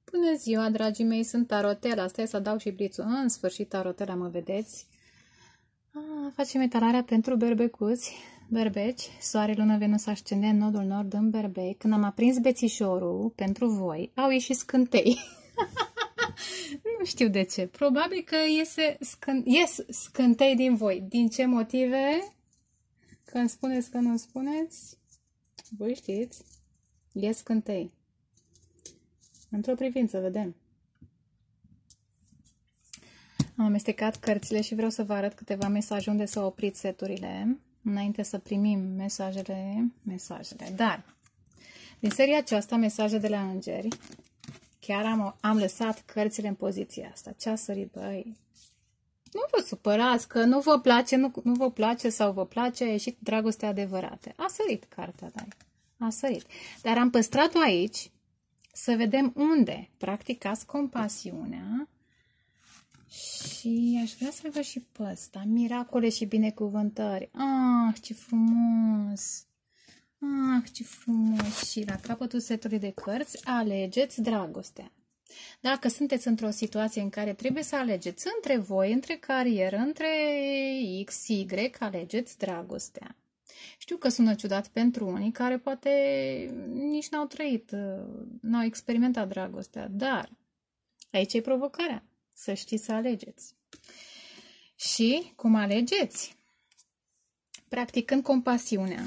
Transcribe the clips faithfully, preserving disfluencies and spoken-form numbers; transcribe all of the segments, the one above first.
Bună ziua, dragii mei, sunt Tarotela. Stai să adaug și blițul. În sfârșit, Tarotela, mă vedeți. Ah, facem etalarea pentru berbecuți, berbeci, soare, lună, venus, ascendent, nodul nord în berbec. Când am aprins bețișorul pentru voi, au ieșit scântei. Nu știu de ce. Probabil că iese scân... ies scântei din voi. Din ce motive? Când spuneți că nu spuneți, voi știți, ies scântei. Într-o privință, vedem. Am amestecat cărțile și vreau să vă arăt câteva mesaje unde să opriți seturile, înainte să primim mesajele, mesajele. Dar, din seria aceasta, mesaje de la îngeri, chiar am, am lăsat cărțile în poziția asta. Ce a sărit, băi? Nu vă supărați că nu vă place, nu, nu vă place sau vă place, a ieșit dragostea adevărată. A sărit cartea, da. A sărit. Dar am păstrat-o aici, să vedem unde practicați compasiunea și aș vrea să văd și pe ăsta, miracole și binecuvântări. Ah, ce frumos! Ah, ce frumos! Și la capătul setului de cărți, alegeți dragostea. Dacă sunteți într-o situație în care trebuie să alegeți între voi, între carieră, între X, Y, alegeți dragostea. Știu că sună ciudat pentru unii care poate nici n-au trăit, n-au experimentat dragostea, dar aici e provocarea, să știți să alegeți. Și cum alegeți? Practicând compasiunea.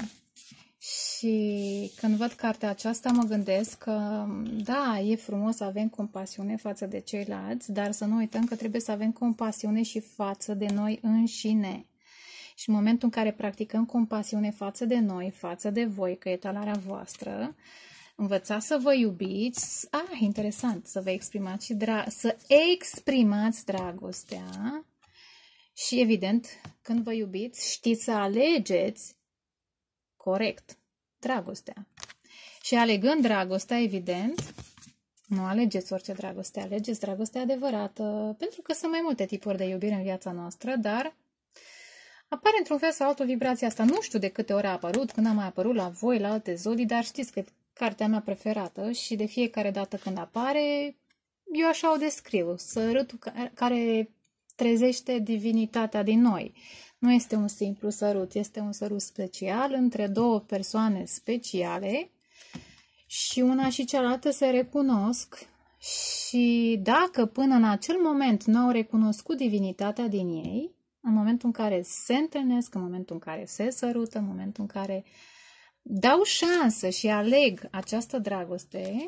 Și când văd cartea aceasta mă gândesc că, da, e frumos să avem compasiune față de ceilalți, dar să nu uităm că trebuie să avem compasiune și față de noi înșine. Și în momentul în care practicăm compasiune față de noi, față de voi, că e etalarea voastră, învățați să vă iubiți, ah, interesant, să vă exprimați și dra să exprimați dragostea și, evident, când vă iubiți, știți să alegeți corect dragostea. Și alegând dragostea, evident, nu alegeți orice dragoste, alegeți dragostea adevărată, pentru că sunt mai multe tipuri de iubire în viața noastră, dar apare într-un fel sau altul vibrația asta. Nu știu de câte ori a apărut, când a mai apărut la voi, la alte zodii, dar știți că e cartea mea preferată și de fiecare dată când apare, eu așa o descriu. Sărutul care trezește divinitatea din noi. Nu este un simplu sărut, este un sărut special între două persoane speciale și una și cealaltă se recunosc și dacă până în acel moment nu au recunoscut divinitatea din ei, în momentul în care se întâlnesc, în momentul în care se sărută, în momentul în care dau șansă și aleg această dragoste,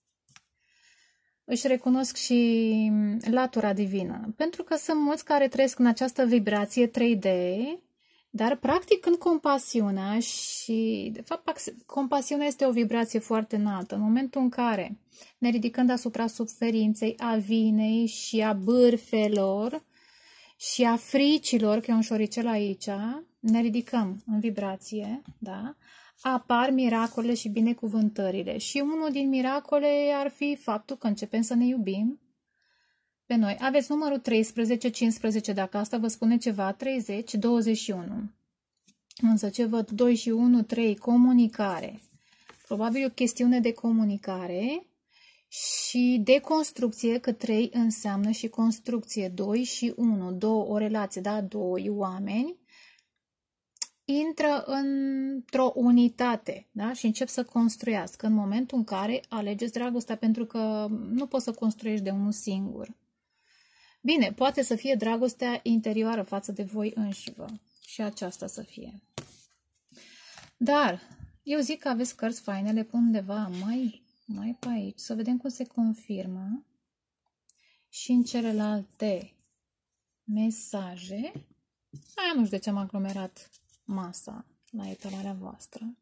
își recunosc și latura divină. Pentru că sunt mulți care trăiesc în această vibrație trei D, dar practicând compasiunea și, de fapt, compasiunea este o vibrație foarte înaltă. În momentul în care ne ridicăm deasupra suferinței, a vinei și a bârfelor, și a fricilor, că e un șoricel aici, ne ridicăm în vibrație, da? Apar miracolele și binecuvântările. Și unul din miracole ar fi faptul că începem să ne iubim pe noi. Aveți numărul treisprezece, cincisprezece, dacă asta vă spune ceva, treizeci, douăzeci și unu. Însă ce văd? doi și unu, trei, comunicare. Probabil o chestiune de comunicare. Și de construcție, că trei înseamnă și construcție, doi și unu, două, o relație, da, doi oameni, intră într-o unitate, da, și încep să construiască în momentul în care alegeți dragostea, pentru că nu poți să construiești de unul singur. Bine, poate să fie dragostea interioară față de voi înșivă și aceasta să fie. Dar eu zic că aveți cărți faine, le pun undeva mai... mai pe aici, să vedem cum se confirmă și în celelalte mesaje. Aia nu știu de ce am aglomerat masa la etalarea voastră.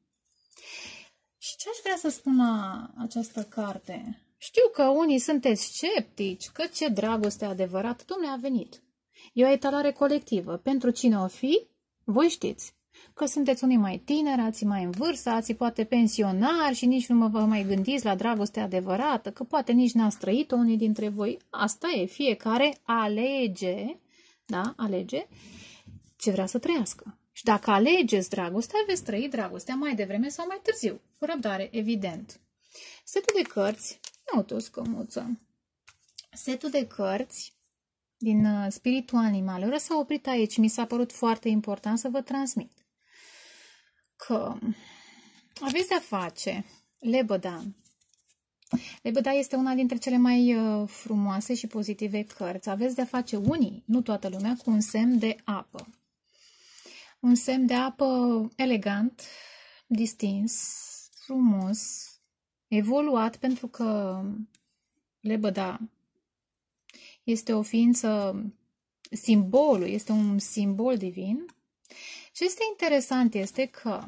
Și ce aș vrea să spun la această carte? Știu că unii sunteți sceptici, că ce dragoste adevărat, Dom'le, a venit. E o etalare colectivă. Pentru cine o fi, voi știți. Că sunteți unii mai tineri, alții mai în vârstă, alții poate pensionari și nici nu vă mai gândiți la dragoste adevărată, că poate nici n-ați trăit-o unii dintre voi. Asta e, fiecare alege, da, alege ce vrea să trăiască. Și dacă alegeți dragostea, veți trăi dragostea mai devreme sau mai târziu. Cu răbdare, evident. Setul de cărți Nu tu, scămuță. Setul de cărți din uh, Spiritul Animalelor s-a oprit aici. Mi s-a părut foarte important să vă transmit că aveți de-a face lebăda. Lebăda este una dintre cele mai uh, frumoase și pozitive cărți. Aveți de-a face unii, nu toată lumea, cu un semn de apă. Un semn de apă elegant, distins, frumos, evoluat, pentru că lebăda este o ființă, simbolul, este un simbol divin. Ce este interesant este că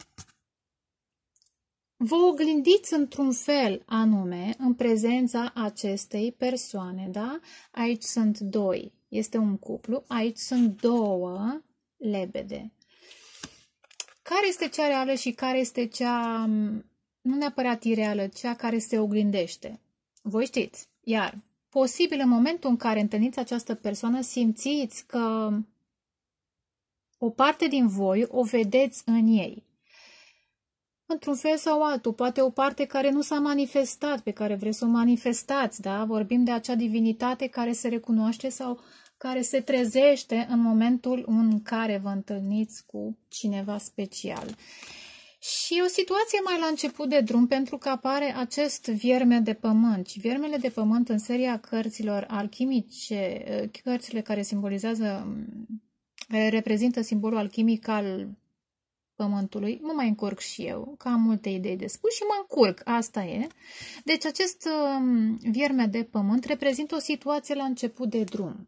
vă oglindiți într-un fel anume în prezența acestei persoane, da? Aici sunt doi, este un cuplu, aici sunt două lebede. Care este cea reală și care este cea, nu neapărat ireală, cea care se oglindește? Voi știți. Iar, posibil în momentul în care întâlniți această persoană, simțiți că o parte din voi o vedeți în ei. Într-un fel sau altul, poate o parte care nu s-a manifestat, pe care vreți să o manifestați, da? Vorbim de acea divinitate care se recunoaște sau care se trezește în momentul în care vă întâlniți cu cineva special. Și o situație mai la început de drum, pentru că apare acest vierme de pământ. Și viermele de pământ în seria cărților alchimice, cărțile care simbolizează, care reprezintă simbolul alchimic al pământului, mă mai încurc și eu, că am multe idei de spus și mă încurc, asta e. Deci acest vierme de pământ reprezintă o situație la început de drum.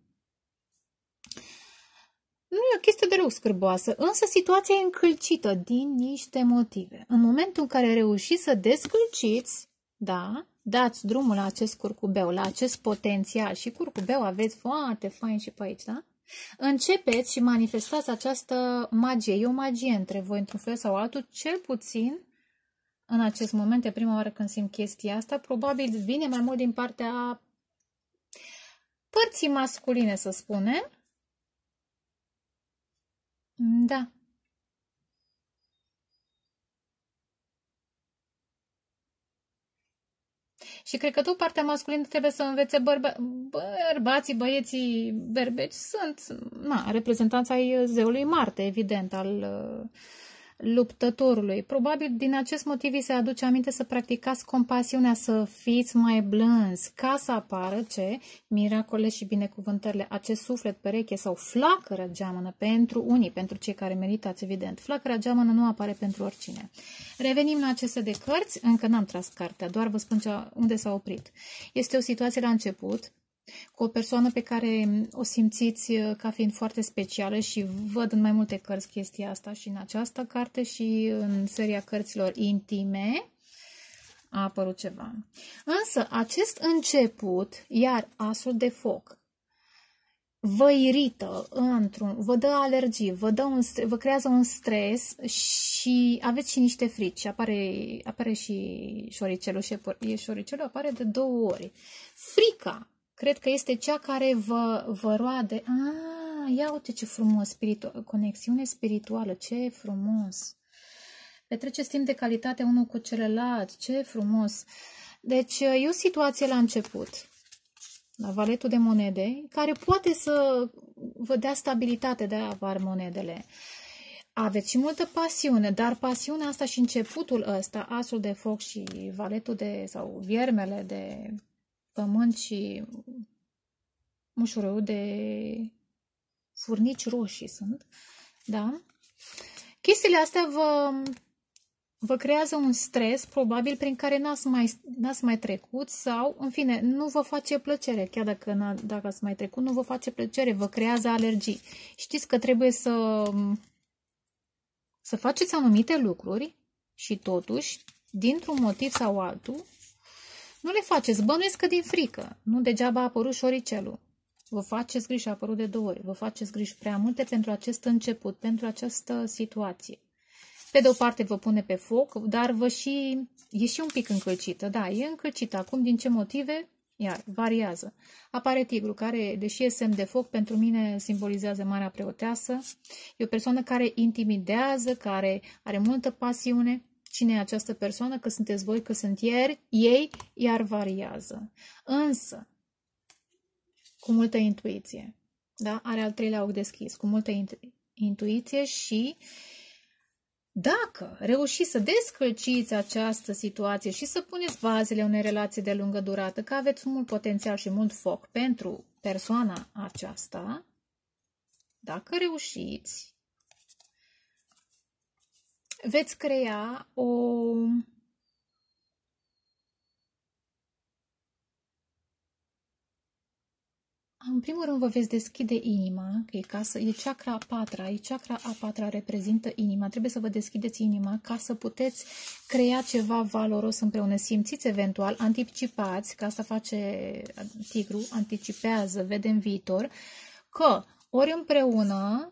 Nu e o chestie deloc scârboasă, însă situația e încălcită din niște motive. În momentul în care reușiți să descălciți, da, dați drumul la acest curcubeu, la acest potențial, și curcubeu aveți foarte fain și pe aici, da? Începeți și manifestați această magie. E o magie între voi, într-un fel sau altul, cel puțin în acest moment, e prima oară când simt chestia asta, probabil vine mai mult din partea părții masculine, să spunem. Da. Și cred că tot partea masculină trebuie să învețe bărba bărbații, băieții berbeci sunt, na, reprezentanța ai zeului Marte, evident, al uh, luptătorului. Probabil din acest motiv vi se aduce aminte să practicați compasiunea, să fiți mai blânzi, ca să apară ce? Miracole și binecuvântările, acest suflet pereche sau flacără geamănă pentru unii, pentru cei care meritați, evident. Flacăra geamănă nu apare pentru oricine. Revenim la aceste de cărți, încă n-am tras cartea, doar vă spun ce, unde s-a oprit. Este o situație la început, cu o persoană pe care o simțiți ca fiind foarte specială și văd în mai multe cărți chestia asta, și în această carte și în seria cărților intime a apărut ceva. Însă acest început, iar asul de foc, vă irită într-un, vă dă alergii, vă, dă un, vă creează un stres și aveți și niște frici. Apare, apare și șoricelul, și șoricelul apare de două ori. Frica, cred că este cea care vă, vă roade. Ah, ia uite ce frumos, spiritu conexiune spirituală, ce frumos. Petreceți timp de calitate unul cu celălalt, ce frumos. Deci e o situație la început, la valetul de monede, care poate să vă dea stabilitate, de a apar monedele. Aveți și multă pasiune, dar pasiunea asta și începutul ăsta, asul de foc și valetul de, sau viermele de pământ și mușurul de furnici roșii sunt, da? Chestiile astea vă, vă creează un stres, probabil, prin care n-ați mai, n-ați mai trecut sau, în fine, nu vă face plăcere. Chiar dacă, dacă ați mai trecut, nu vă face plăcere, vă creează alergii. Știți că trebuie să, să faceți anumite lucruri și totuși, dintr-un motiv sau altul, nu le faceți. Bănuiesc că din frică. Nu degeaba a apărut șoricelul. Vă faceți griji, a apărut de două ori. Vă faceți griji prea multe pentru acest început, pentru această situație. Pe de o parte vă pune pe foc, dar vă și, e și un pic încălcită. Da, e încălcită. Acum, din ce motive? Iar, variază. Apare tigru, care, deși e semn de foc, pentru mine simbolizează Marea Preoteasă. E o persoană care intimidează, care are multă pasiune. cine e această persoană, că sunteți voi, că sunt ieri, ei, iar variază. Însă, cu multă intuiție, da? Are al treilea ochi deschis, cu multă intu intuiție și dacă reușiți să descălciți această situație și să puneți bazele unei relații de lungă durată, că aveți mult potențial și mult foc pentru persoana aceasta, dacă reușiți, veți crea o În primul rând vă veți deschide inima, că e, casă, e chakra a patra, e chakra a patra reprezintă inima. Trebuie să vă deschideți inima ca să puteți crea ceva valoros împreună. Simțiți eventual, anticipați, că asta face tigru, anticipează, vede în viitor, că ori împreună,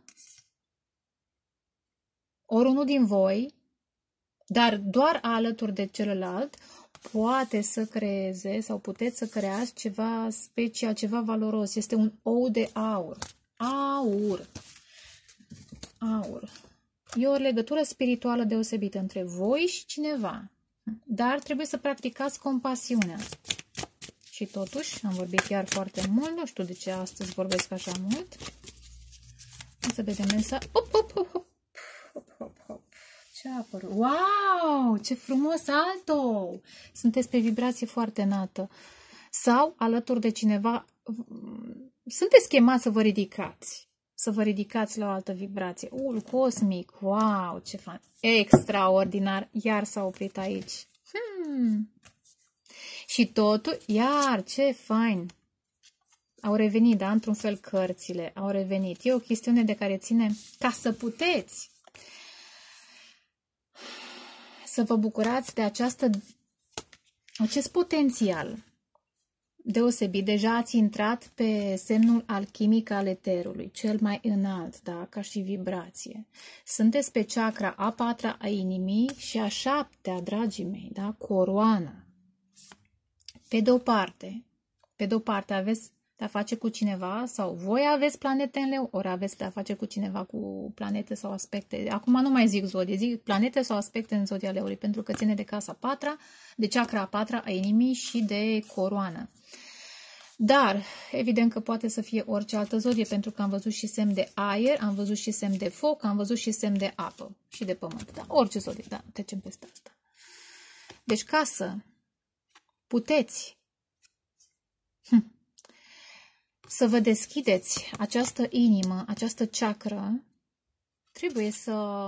ori unul din voi, dar doar alături de celălalt, poate să creeze sau puteți să creați ceva special, ceva valoros. Este un ou de aur. Aur. Aur. E o legătură spirituală deosebită între voi și cineva. Dar trebuie să practicați compasiunea. Și totuși, am vorbit chiar foarte mult. Nu știu de ce astăzi vorbesc așa mult. O să vedem mesaj. Hop, hop, hop, hop. Hop, hop, hop. Ce a apărut? Wow! Ce frumos alto! Sunteți pe vibrație foarte înaltă. Sau alături de cineva, sunteți chemați să vă ridicați. Să vă ridicați la o altă vibrație. Ul cosmic! Wow! Ce fan! Extraordinar! Iar s-a oprit aici. Hmm. Și totul, iar ce fain! Au revenit, da? Într-un fel cărțile au revenit. E o chestiune de care ține ca să puteți să vă bucurați de această, acest potențial deosebit. Deja ați intrat pe semnul alchimic al eterului, cel mai înalt, da? Ca și vibrație. Sunteți pe chakra a patra a inimii și a șaptea, dragii mei, da? Coroana. Pe de o parte, pe de o parte aveți de a face cu cineva sau voi aveți planete în leu, ori aveți de a face cu cineva cu planete sau aspecte. Acum nu mai zic zodie, zic planete sau aspecte în zodia leului, pentru că ține de casa a patra, de chakra a patra a inimii și de coroană. Dar, evident că poate să fie orice altă zodie, pentru că am văzut și semn de aer, am văzut și semn de foc, am văzut și semn de apă și de pământ. Da? Orice zodie, da, trecem peste asta. Deci, ca să puteți hm, să vă deschideți această inimă, această chakră, trebuie să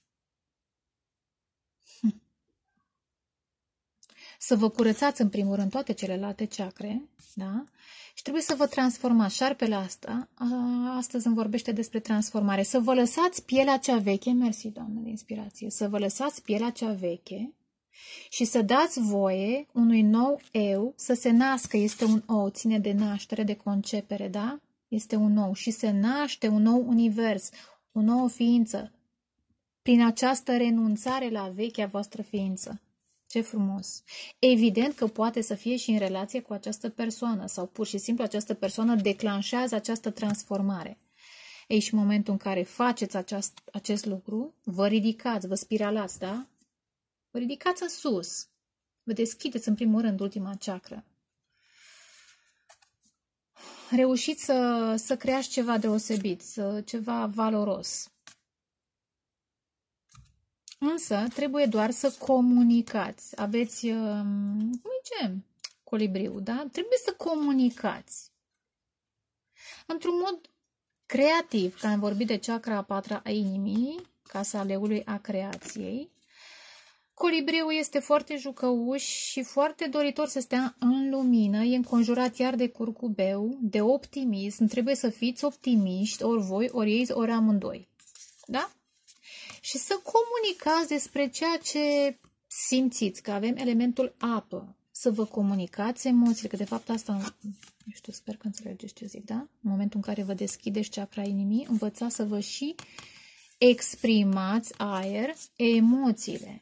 să vă curățați în primul rând toate celelalte chakre, da? Și trebuie să vă transformați. Șarpele asta, astăzi îmi vorbește despre transformare. Să vă lăsați pielea cea veche, mersi, Doamne, de inspirație, să vă lăsați pielea cea veche și să dați voie unui nou eu să se nască. Este un ou, ține de naștere, de concepere, da? Este un nou și se naște un nou univers, o nouă ființă, prin această renunțare la vechea voastră ființă. Ce frumos! Evident că poate să fie și în relație cu această persoană sau pur și simplu această persoană declanșează această transformare. Ei, și în momentul în care faceți aceast, acest lucru, vă ridicați, vă spiralați, da? Vă ridicați în sus. Vă deschideți în primul rând ultima chakră. Reușiți să, să creați ceva deosebit, să, ceva valoros. Însă trebuie doar să comunicați. Aveți, cum zicem, colibriu, da? Trebuie să comunicați. Într-un mod creativ, că am vorbit de chakra a patra a inimii, casa leului a creației. Colibriul este foarte jucăuș și foarte doritor să stea în lumină, e înconjurat iar de curcubeu, de optimism, trebuie să fiți optimiști, ori voi, ori ei, ori amândoi. Da? Și să comunicați despre ceea ce simțiți, că avem elementul apă, să vă comunicați emoțiile, că de fapt asta, nu știu, sper că înțelegeți ce zic, da? În momentul în care vă deschideți chakra inimii, învățați să vă și exprimați aer, emoțiile.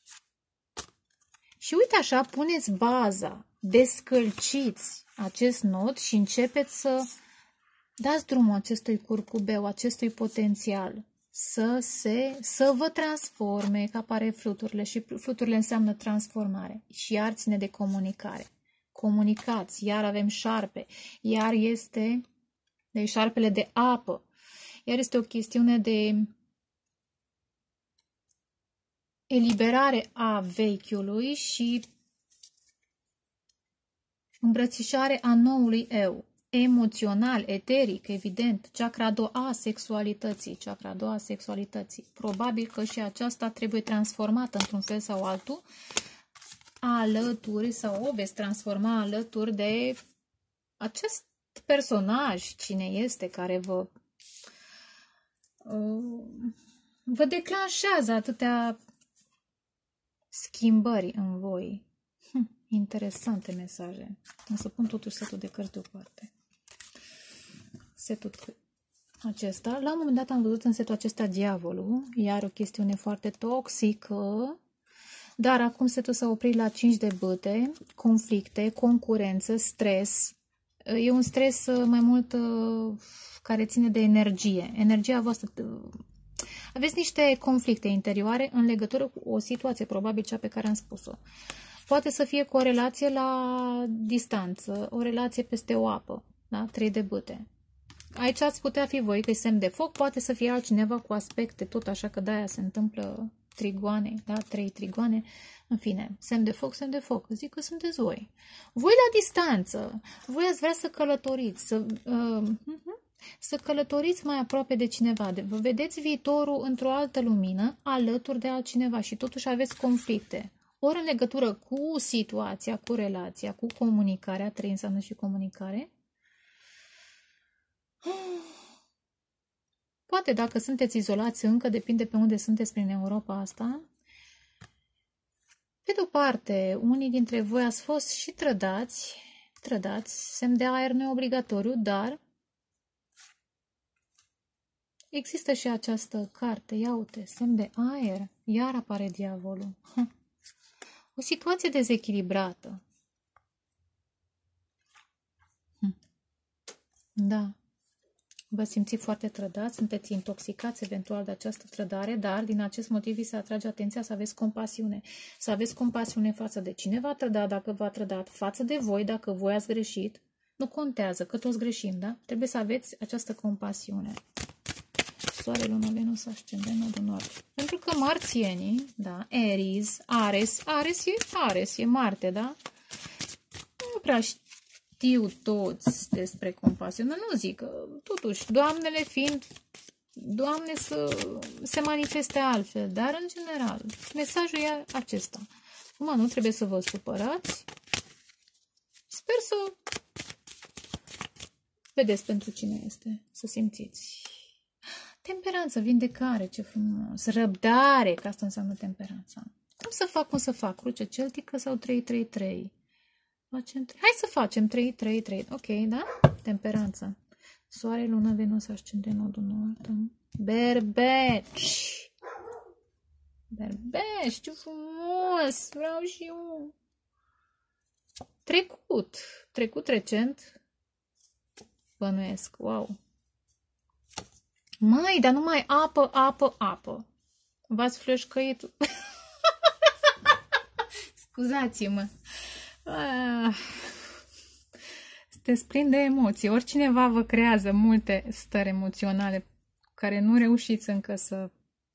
Și uite așa, puneți baza, descălciți acest nod și începeți să dați drumul acestui curcubeu, acestui potențial. să, se, să vă transforme, că apare fluturile și fluturile înseamnă transformare. Și iar ține de comunicare. Comunicați, iar avem șarpe, iar este de șarpele de apă, iar este o chestiune de eliberare a vechiului și îmbrățișare a noului eu, emoțional, eteric, evident, chakra a doua, sexualității, chakra a doua, sexualității. Probabil că și aceasta trebuie transformată într-un fel sau altul, alături, sau o veți transforma alături de acest personaj, cine este, care vă vă declanșează atâtea schimbări în voi. Hm, interesante mesaje. O să pun totuși setul de cărți deoparte. Setul acesta. La un moment dat am văzut în setul acesta diavolul, iar o chestiune foarte toxică, dar acum setul s-a oprit la cinci de bâte, conflicte, concurență, stres. E un stres mai mult care ține de energie. Energia voastră. Aveți niște conflicte interioare în legătură cu o situație, probabil cea pe care am spus-o. Poate să fie cu o relație la distanță, o relație peste o apă, da? Trei de bâte. Aici ați putea fi voi, că e semn de foc, poate să fie altcineva cu aspecte, tot așa că de-aia se întâmplă trigoane, da? Trei trigoane, în fine, semn de foc, semn de foc, zic că sunteți voi. Voi la distanță, voi ați vrea să călătoriți, să... Uh, uh-huh. Să călătoriți mai aproape de cineva, de, vă vedeți viitorul într-o altă lumină, alături de altcineva și totuși aveți conflicte. Ori în legătură cu situația, cu relația, cu comunicarea, trei înseamnă și comunicare. Poate dacă sunteți izolați încă, depinde pe unde sunteți prin Europa asta. Pe de-o parte, unii dintre voi ați fost și trădați, trădați, semn de aer neobligatoriu, dar există și această carte, ia uite, semn de aer, iar apare diavolul. O situație dezechilibrată. Da. Vă simțiți foarte trădați, sunteți intoxicați eventual de această trădare, dar din acest motiv vi se atrage atenția să aveți compasiune. Să aveți compasiune față de cine v-a trădat, dacă v-a trădat, față de voi, dacă voi ați greșit. Nu contează, că toți greșim, da? Trebuie să aveți această compasiune. Soare, lună, Venus, ascendent, nodul nord. Pentru că marțienii, da, Aries, Ares, Ares e Ares, e Marte, da? Nu prea știu toți despre compasiune, nu zic că, totuși, doamnele fiind, Doamne să se manifeste altfel, dar în general, mesajul e acesta. Acum nu trebuie să vă supărați. Sper să vedeți pentru cine este, să simțiți. Temperanță, vindecare, ce frumos. Răbdare, că asta înseamnă temperanța. Cum să fac, cum să fac? Cruce celtică sau trei trei trei? Facem trei. Hai să facem trei trei trei. Ok, da? Temperanță. Soare, lună, Venus, ascendent, nodul nord. Berbeci. Berbeci, ce frumos. Vreau și eu. Trecut. Trecut recent. Bănuiesc. Wow. Mai, dar numai apă, apă, apă. V-ați flășcăit. Scuzați-mă. Ah. Sunteți plini de emoții. Oricineva vă creează multe stări emoționale care nu reușiți încă să...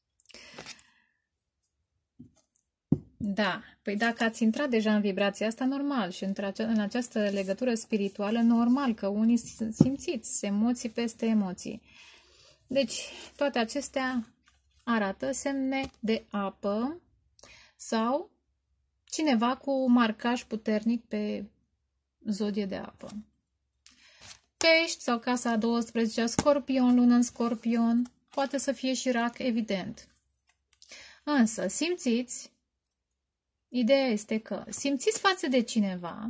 Da, păi dacă ați intrat deja în vibrația asta, normal, și în această legătură spirituală, normal că unii simțiți emoții peste emoții. Deci, toate acestea arată semne de apă sau cineva cu marcaj puternic pe zodie de apă. Pești sau casa a douăsprezecea, Scorpion, lună în Scorpion, poate să fie și Rac, evident. Însă, simțiți, ideea este că simțiți față de cineva,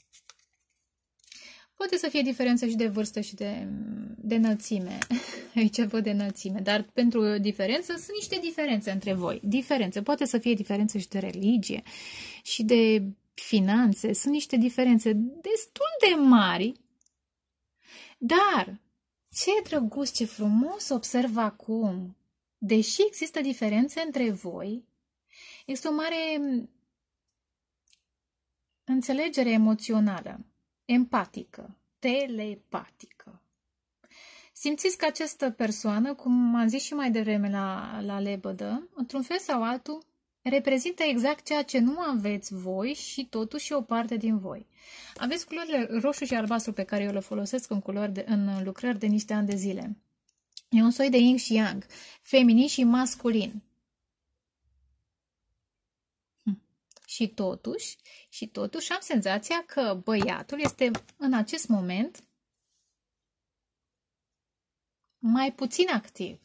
poate să fie diferență și de vârstă și de, de înălțime. Aici văd de înălțime. Dar pentru diferență sunt niște diferențe între voi. Diferențe. Poate să fie diferență și de religie și de finanțe. Sunt niște diferențe destul de mari. Dar ce drăguț, ce frumos observ acum deși există diferențe între voi, este o mare înțelegere emoțională, empatică, telepatică. Simțiți că această persoană, cum am zis și mai devreme la, la lebădă, într-un fel sau altul, reprezintă exact ceea ce nu aveți voi și totuși o parte din voi. Aveți culorile roșu și albastru pe care eu le folosesc în, culori de, în lucrări de niște ani de zile. E un soi de yin și yang, feminin și masculin. Hm. Și totuși, și totuși am senzația că băiatul este în acest moment mai puțin activ.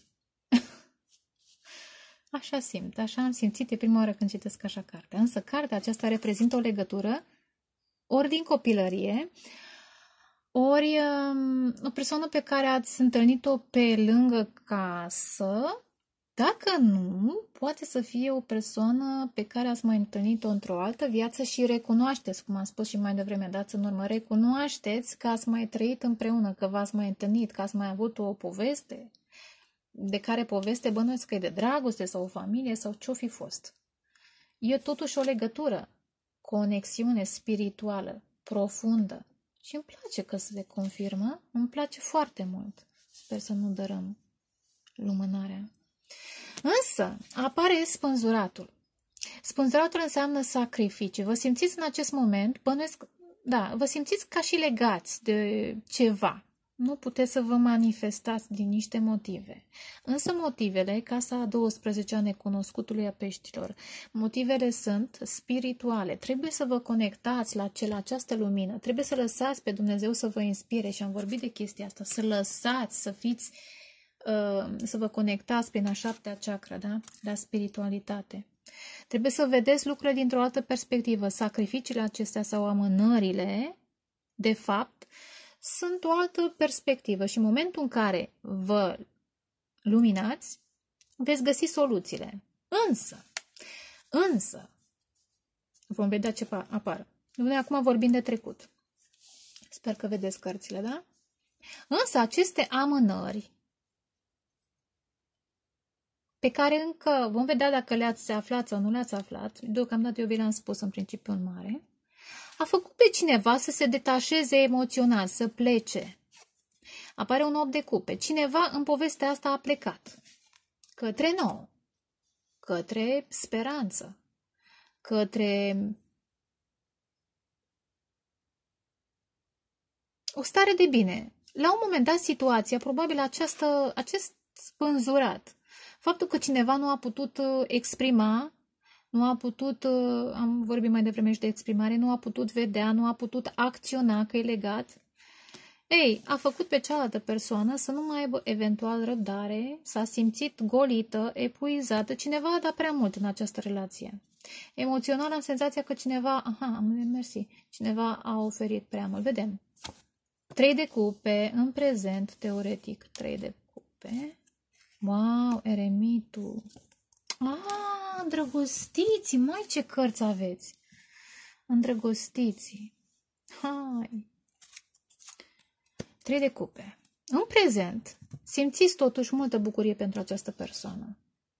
Așa simt, așa am simțit de prima oară când citesc așa cartea. Însă cartea aceasta reprezintă o legătură ori din copilărie, ori um, o persoană pe care ați întâlnit-o pe lângă casă. Dacă nu, poate să fie o persoană pe care ați mai întâlnit-o într-o altă viață și recunoașteți, cum am spus și mai devreme, dați în urmă, recunoașteți că ați mai trăit împreună, că v-ați mai întâlnit, că ați mai avut o poveste, de care poveste bănuiesc că e de dragoste sau o familie sau ce-o fi fost. E totuși o legătură, conexiune spirituală, profundă. Și îmi place că se confirmă, îmi place foarte mult. Sper să nu dărâm lumânarea. Însă apare spânzuratul. Spânzuratul înseamnă sacrificii. Vă simțiți în acest moment, bănuiesc, da, vă simțiți ca și legați de ceva. Nu puteți să vă manifestați din niște motive. Însă motivele, casa a douăsprezecea necunoscutului a peștilor, motivele sunt spirituale. Trebuie să vă conectați la, ce, la această lumină. Trebuie să lăsați pe Dumnezeu să vă inspire și am vorbit de chestia asta. Să lăsați, să fiți, uh, să vă conectați prin a șaptea chakra, da? La spiritualitate. Trebuie să vedeți lucrurile dintr-o altă perspectivă. Sacrificiile acestea sau amânările, de fapt, sunt o altă perspectivă și în momentul în care vă luminați, veți găsi soluțiile. Însă, însă, vom vedea ce apar. Noi acum vorbim de trecut. Sper că vedeți cărțile, da? Însă aceste amânări, pe care încă vom vedea dacă le-ați aflat sau nu le-ați aflat, deocamdată eu vi le-am spus în principiu în mare, a făcut pe cineva să se detașeze emoțional, să plece. Apare un opt de cupe. Cineva în povestea asta a plecat. Către nou. Către speranță. Către o stare de bine. La un moment dat, situația, probabil această, acest spânzurat, faptul că cineva nu a putut exprima, nu a putut, am vorbit mai devreme și de exprimare, nu a putut vedea, nu a putut acționa, că e legat. Ei, a făcut pe cealaltă persoană să nu mai aibă eventual răbdare, s-a simțit golită, epuizată, cineva a dat prea mult în această relație. Emoțional am senzația că cineva, aha, mersi, cineva a oferit prea mult. Vedem. Trei de cupe, în prezent, teoretic, trei de cupe. Wow, eremitul. Ah, îndrăgostiții, mai ce cărți aveți. Îndrăgostiții. Hai. Trei de cupe. În prezent, simțiți totuși multă bucurie pentru această persoană.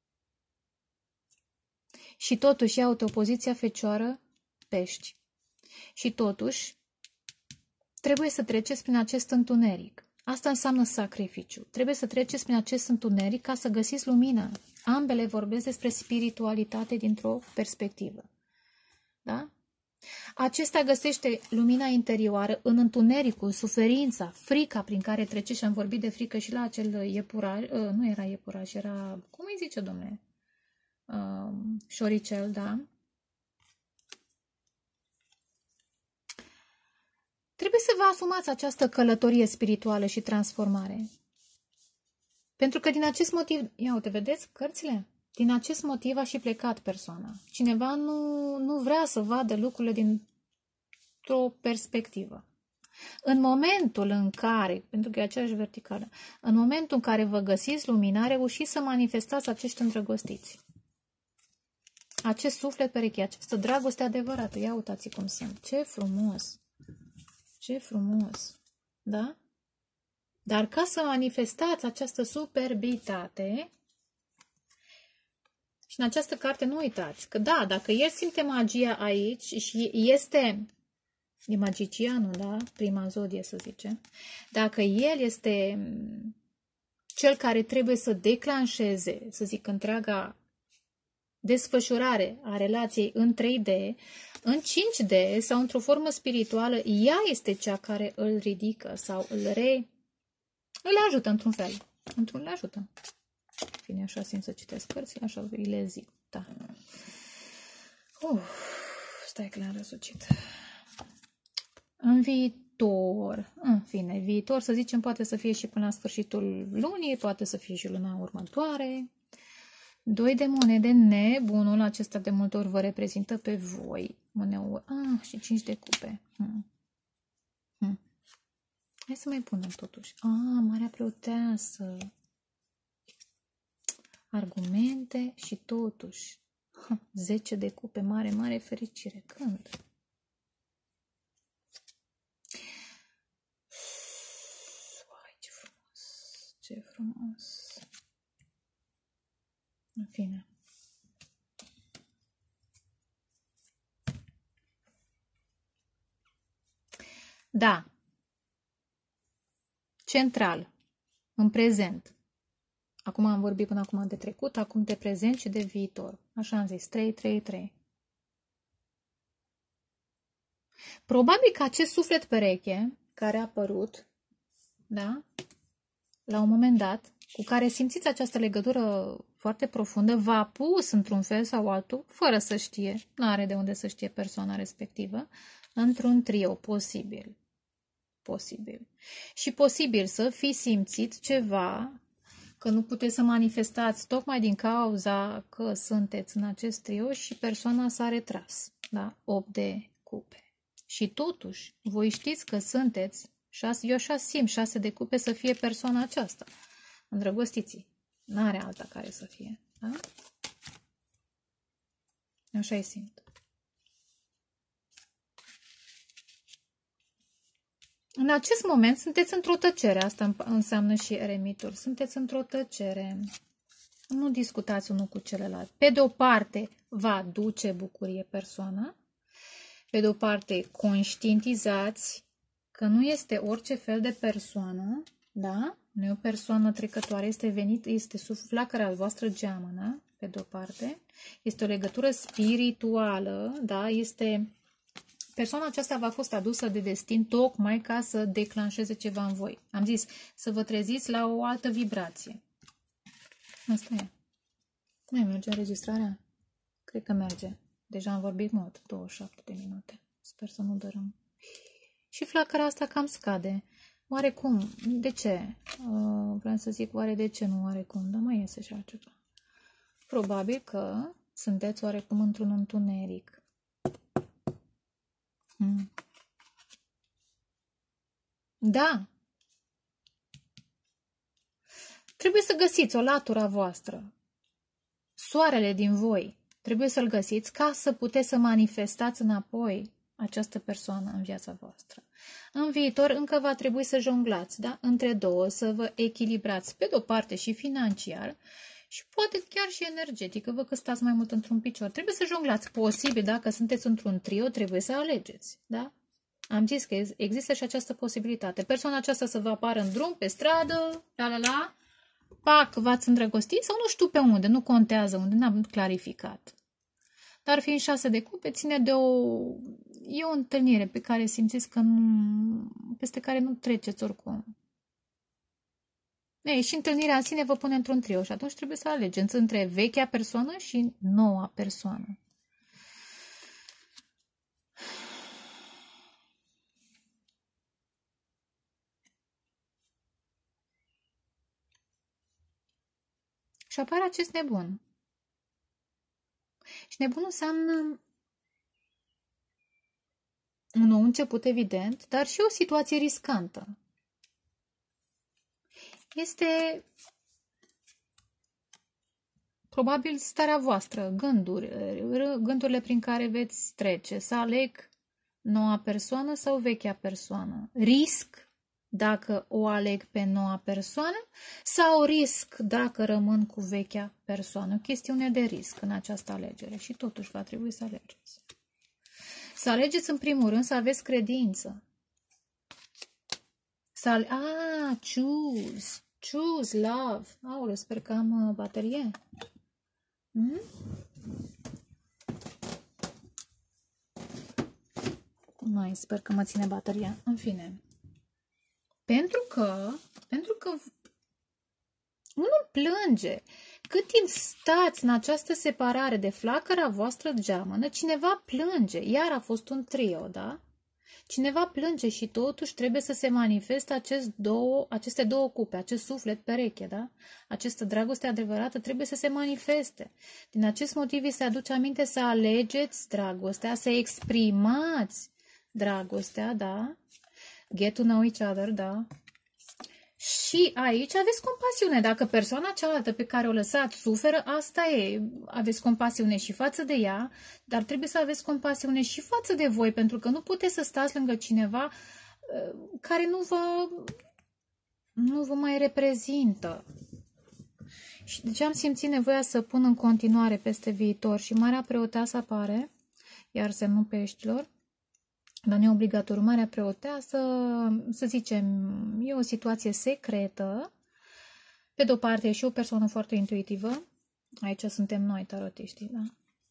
Și totuși, iau o poziție fecioară, pești. Și totuși, trebuie să treceți prin acest întuneric. Asta înseamnă sacrificiu. Trebuie să treceți prin acest întuneric ca să găsiți lumină. Ambele vorbesc despre spiritualitate dintr-o perspectivă. Da? Acesta găsește lumina interioară în întunericul, suferința, frica prin care trece, și am vorbit de frică și la acel iepuraș, nu era iepuraș, era, cum îi zice, domnule? Uh, șoricel, da? Trebuie să vă asumați această călătorie spirituală și transformare. Pentru că din acest motiv, ia uite, vedeți cărțile? Din acest motiv a și plecat persoana. Cineva nu, nu vrea să vadă lucrurile dintr-o perspectivă. În momentul în care, pentru că e aceeași verticală, în momentul în care vă găsiți lumina, reușiți să manifestați acești îndrăgostiți. Acest suflet pereche, această dragoste adevărată. Ia uitați cum sunt. Ce frumos! Ce frumos! Da? Dar ca să manifestați această superbitate, Și în această carte nu uitați că da, dacă el simte magia aici și este, e magicianul, da? Prima zodie să zicem, dacă el este cel care trebuie să declanșeze, să zic, întreaga desfășurare a relației în trei D, în cinci D sau într-o formă spirituală, ea este cea care îl ridică sau îl re... îl ajută într-un fel. Într-un le ajută. Bine, așa simt să citesc cărțile, așa le zic. Da. Uf, stai că le-am răsucit. În viitor, în fine, viitor, să zicem, poate să fie și până la sfârșitul lunii, poate să fie și luna următoare. Doi de monede, nebunul acesta de multe ori vă reprezintă pe voi. Uneori. Ah, și cinci de cupe. Hmm. Hmm. Hai să mai punem totuși. Ah, Marea Preoteasă. Argumente și totuși. zece de cupe, mare, mare fericire. Când? Uai, ce frumos. Ce frumos. În fine. Da. Central. În prezent. Acum am vorbit până acum de trecut, acum de prezent și de viitor. Așa am zis. trei, trei, trei. Probabil că acest suflet pereche care a apărut, da? La un moment dat, cu care simțiți această legătură foarte profundă, v-a pus într-un fel sau altul, fără să știe, nu are de unde să știe persoana respectivă, într-un trio posibil. Posibil. Și posibil să fi simțit ceva, că nu puteți să manifestați tocmai din cauza că sunteți în acest trio și persoana s-a retras. Da? opt de cupe. Și totuși, voi știți că sunteți, șase, eu așa simt, șase de cupe să fie persoana aceasta. Îndrăgostiții. N-are alta care să fie. Da? Așa-i simt. În acest moment sunteți într-o tăcere. Asta înseamnă și eremitul. Sunteți într-o tăcere. Nu discutați unul cu celălalt. Pe de o parte, va aduce bucurie persoana. Pe de o parte, conștientizați că nu este orice fel de persoană, da? Nu e o persoană trecătoare, este venit, este sub flacăra voastră geamănă, pe de o parte. Este o legătură spirituală, da? Este... Persoana aceasta v-a fost adusă de destin tocmai ca să declanșeze ceva în voi. Am zis, să vă treziți la o altă vibrație. Asta e. Mai merge înregistrarea? Cred că merge. Deja am vorbit mult, douăzeci și șapte de minute. Sper să nu dărâm. Și flacăra asta cam scade. Oarecum, de ce? Uh, vreau să zic oare de ce, nu oarecum, dar mai iese și altceva. Probabil că sunteți oarecum într-un întuneric. Hmm. Da. Trebuie să găsiți o latură a voastră. Soarele din voi. Trebuie să-l găsiți ca să puteți să manifestați înapoi această persoană în viața voastră. În viitor încă va trebui să jonglați, da? Între două, să vă echilibrați pe de-o parte și financiar și poate chiar și energetic, că vă că stați mai mult într-un picior. Trebuie să jonglați. Posibil, dacă sunteți într-un trio, trebuie să alegeți, da? Am zis că există și această posibilitate. Persoana aceasta să vă apară în drum, pe stradă, la la la, pac, v-ați îndrăgostit sau nu știu pe unde, nu contează unde, n-am clarificat. Dar fiind șase de cupe, ține de o... E o întâlnire pe care simțiți că nu... peste care nu treceți oricum. Ei, și întâlnirea în sine vă pune într-un trio și atunci trebuie să alegeți între vechea persoană și noua persoană. Și apare acest nebun. Și nebunul înseamnă un nou început, evident, dar și o situație riscantă. Este probabil starea voastră, gânduri, gândurile prin care veți trece, să aleg noua persoană sau vechea persoană. Risc, dacă o aleg pe noua persoană sau risc dacă rămân cu vechea persoană. O chestiune de risc în această alegere și totuși va trebui să alegeți. Să alegeți în primul rând să aveți credință. Să ale... Ah, choose. Choose love. Aoleu, sper că am uh, baterie. Hmm? Mai sper că mă ține bateria. În fine. Pentru că, pentru că unul plânge. Cât timp stați în această separare de flacăra voastră geamănă, cineva plânge. Iar a fost un trio, da? Cineva plânge și totuși trebuie să se manifeste acest două, aceste două cupe, acest suflet pereche, da? Această dragoste adevărată trebuie să se manifeste. Din acest motiv vi se aduce aminte să alegeți dragostea, să exprimați dragostea, da? Get to know each other, da? Și aici aveți compasiune. Dacă persoana cealaltă pe care o lăsați suferă, asta e. Aveți compasiune și față de ea, dar trebuie să aveți compasiune și față de voi, pentru că nu puteți să stați lângă cineva care nu vă, nu vă mai reprezintă. Și de ce am simțit nevoia să pun în continuare peste viitor și Marea Preoteasă apare, iar semnul peștilor, dar nu e obligatoriu. Marea Preoteasă, să zicem, e o situație secretă. Pe de-o parte e și o persoană foarte intuitivă. Aici suntem noi, tarotiștii, da?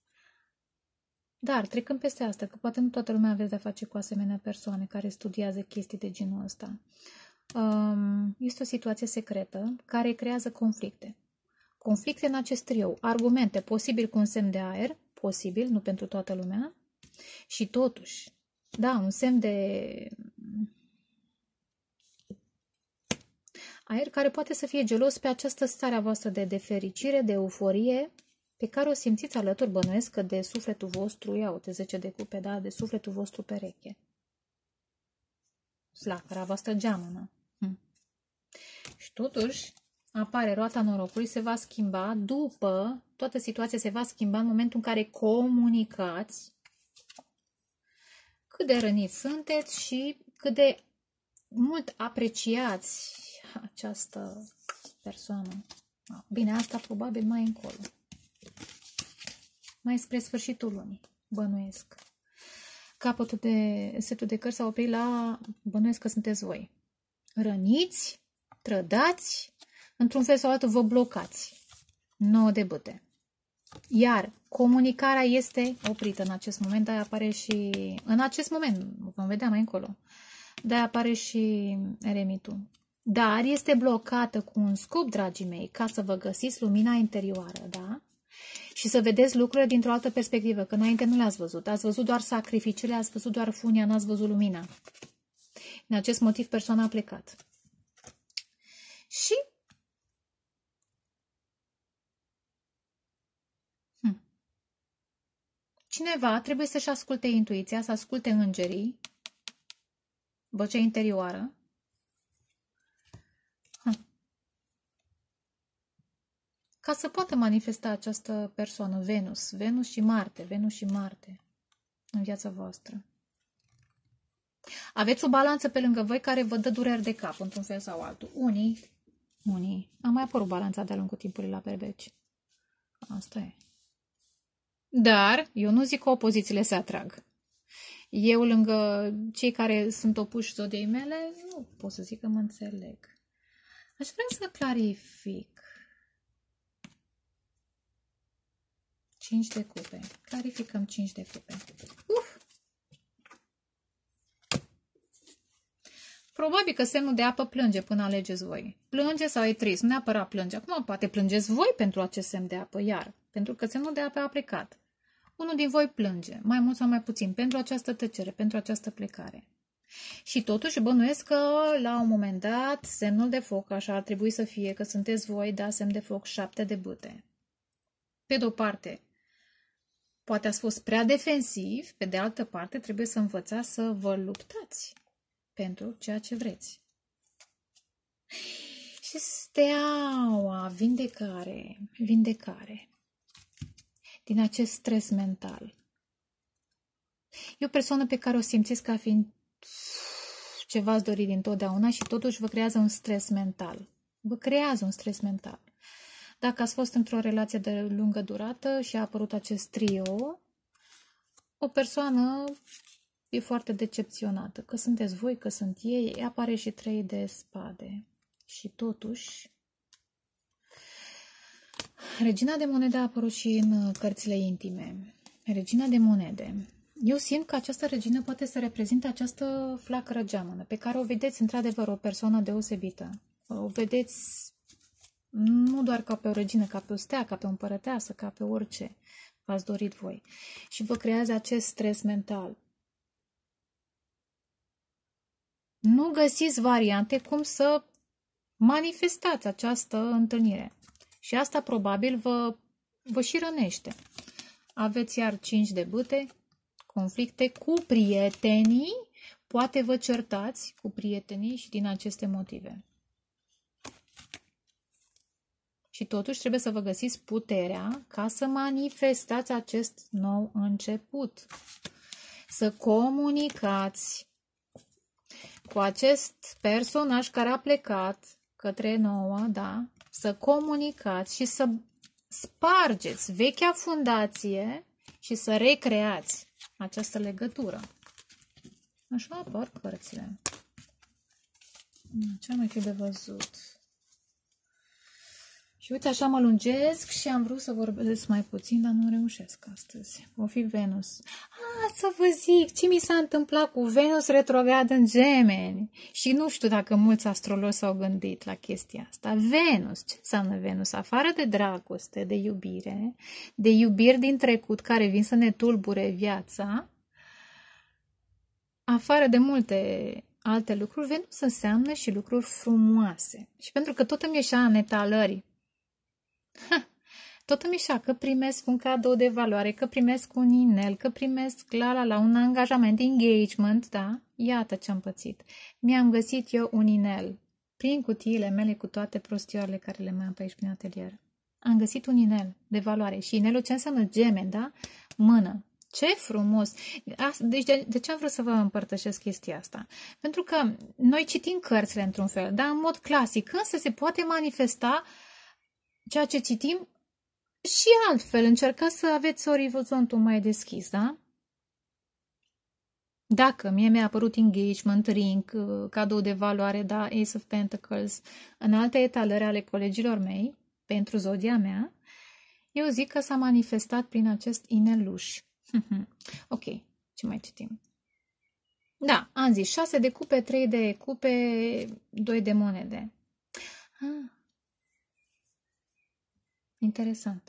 Dar, trecând peste asta, că poate nu toată lumea aveți de-a face cu asemenea persoane care studiază chestii de genul ăsta. Este o situație secretă care creează conflicte. Conflicte în acest trio. Argumente, posibil cu un semn de aer, posibil, nu pentru toată lumea, și totuși, da, un semn de aer care poate să fie gelos pe această stare a voastră de, de fericire, de euforie, pe care o simțiți alături, bănuiesc, că de sufletul vostru, ia uite, zece de cupe, da, de sufletul vostru pereche. Flacăra voastră geamănă. Hm. Și totuși, apare roata norocului, se va schimba după, toată situația se va schimba în momentul în care comunicați cât de răniți sunteți și cât de mult apreciați această persoană. Bine, asta probabil mai încolo. Mai spre sfârșitul lunii, bănuiesc. Capătul de setul de cărți s-a oprit la, bănuiesc că sunteți voi. Răniți, trădați, într-un fel sau altul vă blocați. nouă de bâte. Iar comunicarea este oprită în acest moment, de-aia apare și, în acest moment, vom vedea mai încolo, de-aia apare și eremitul. Dar este blocată cu un scop, dragii mei, ca să vă găsiți lumina interioară, da? Și să vedeți lucrurile dintr-o altă perspectivă, că înainte nu le-ați văzut. Ați văzut doar sacrificiile, ați văzut doar funia, n-ați văzut lumina. Din acest motiv, persoana a plecat. Și hm. cineva trebuie să-și asculte intuiția, să asculte îngerii, vocea interioară. Hm. Ca să poată manifesta această persoană, Venus, Venus și Marte, Venus și Marte în viața voastră. Aveți o balanță pe lângă voi care vă dă dureri de cap, într-un fel sau altul. Unii, unii, a mai apărut balanța de-a lungul timpului la berbeci. Asta e. Dar, eu nu zic că opozițiile se atrag. Eu, lângă cei care sunt opuși zodiei mele, nu pot să zic că mă înțeleg. Aș vrea să clarific. cinci de cupe. Clarificăm cinci de cupe. Uf! Probabil că semnul de apă plânge până alegeți voi. Plânge sau e trist, nu neapărat plânge. Acum poate plângeți voi pentru acest semn de apă, iar. Pentru că semnul de apă a plecat. Unul din voi plânge, mai mult sau mai puțin, pentru această tăcere, pentru această plecare. Și totuși bănuiesc că la un moment dat semnul de foc, așa ar trebui să fie, că sunteți voi, da, semn de foc, șapte de bâte. Pe de o parte, poate ați fost prea defensiv, pe de altă parte trebuie să învățați să vă luptați pentru ceea ce vreți. Și steaua, vindecare, vindecare din acest stres mental. E o persoană pe care o simțiți ca fiind ce v-ați dorit dintotdeauna și totuși vă creează un stres mental. Vă creează un stres mental. Dacă ați fost într-o relație de lungă durată și a apărut acest trio, o persoană e foarte decepționată. Că sunteți voi, că sunt ei, apare și trei de spade. Și totuși, Regina de monede a apărut și în cărțile intime. Regina de monede. Eu simt că această regină poate să reprezinte această flacără geamănă, pe care o vedeți într-adevăr o persoană deosebită. O vedeți nu doar ca pe o regină, ca pe o stea, ca pe o împărăteasă, ca pe orice v-ați dorit voi. Și vă creează acest stres mental. Nu găsiți variante cum să manifestați această întâlnire. Și asta probabil vă, vă și rănește. Aveți iar cinci de bâte, conflicte cu prietenii, poate vă certați cu prietenii și din aceste motive. Și totuși trebuie să vă găsiți puterea ca să manifestați acest nou început. Să comunicați cu acest personaj care a plecat către nouă, da? Să comunicați și să spargeți vechea fundație și să recreați această legătură. Așa apar cărțile. Ce am mai fi de văzut? Și uite, așa mă lungesc și am vrut să vorbesc mai puțin, dar nu reușesc astăzi. O fi Venus. Ah, să vă zic ce mi s-a întâmplat cu Venus retrograd în Gemeni. Și nu știu dacă mulți astrologi s-au gândit la chestia asta. Venus, ce înseamnă Venus? Afară de dragoste, de iubire, de iubiri din trecut care vin să ne tulbure viața, afară de multe alte lucruri, Venus înseamnă și lucruri frumoase. Și pentru că tot îmi ieșea în etalări, Ha, tot îmi ieșea că primesc un cadou de valoare, că primesc un inel, că primesc la la la un angajament, engagement, da? Iată ce am pățit. Mi-am găsit eu un inel prin cutiile mele cu toate prostioarele care le mai am pe aici prin atelier. Am găsit un inel de valoare și inelul ce înseamnă gemeni, da? Mână. Ce frumos! Deci de, de ce am vrut să vă împărtășesc chestia asta? Pentru că noi citim cărțile într-un fel, dar în mod clasic, însă se poate manifesta ceea ce citim și altfel. Încercați să aveți orizontul mai deschis, da? Dacă mie mi-a apărut engagement, ring, cadou de valoare, da, Ace of Pentacles, în alte etalări ale colegilor mei, pentru zodia mea, eu zic că s-a manifestat prin acest ineluș. Ok, ce mai citim? Da, am zis șase de cupe, trei de cupe, doi de monede. Ah. Interesant.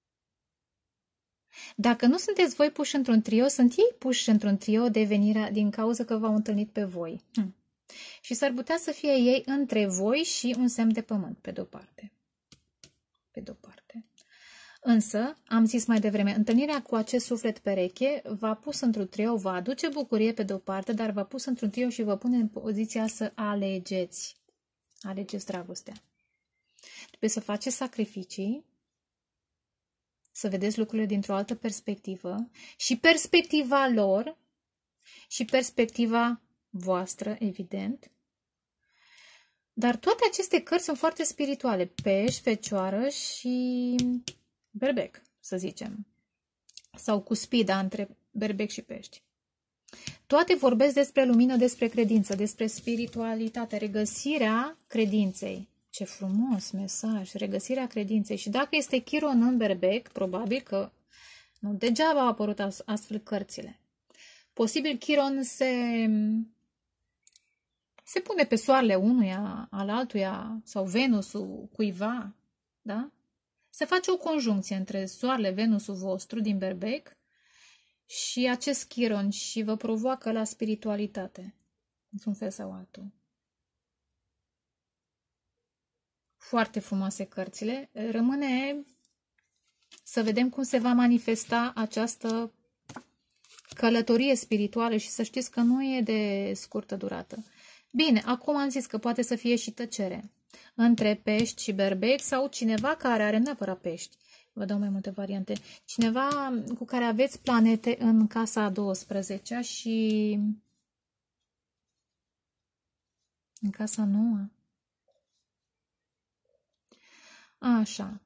Dacă nu sunteți voi puși într-un trio, sunt ei puși într-un trio de venirea din cauza că v-au întâlnit pe voi. Hm. Și s-ar putea să fie ei între voi și un semn de pământ, pe de-o parte. Pe de-o parte. Însă, am zis mai devreme, întâlnirea cu acest suflet pereche v-a pus într-un trio, vă aduce bucurie pe de-o parte, dar v-a pus într-un trio și vă pune în poziția să alegeți. Alegeți dragostea. Trebuie să faceți sacrificii, să vedeți lucrurile dintr-o altă perspectivă și perspectiva lor și perspectiva voastră, evident. Dar toate aceste cărți sunt foarte spirituale. Pești, Fecioară și Berbec, să zicem. Sau Cuspida între Berbec și Pești. Toate vorbesc despre lumină, despre credință, despre spiritualitate, regăsirea credinței. Ce frumos mesaj, regăsirea credinței. Și dacă este Chiron în Berbec, probabil că nu degeaba au apărut astfel cărțile. Posibil Chiron se, se pune pe soarele unuia, al altuia, sau Venusul cuiva, da? Se face o conjuncție între soarele, Venusul vostru din Berbec și acest Chiron și vă provoacă la spiritualitate, într-un fel sau altul. Foarte frumoase cărțile. Rămâne să vedem cum se va manifesta această călătorie spirituală și să știți că nu e de scurtă durată. Bine, acum am zis că poate să fie și tăcere între Pești și Berbec sau cineva care are neapărat Pești. Vă dau mai multe variante. Cineva cu care aveți planete în casa a douăsprezecea și În casa nouă. Așa.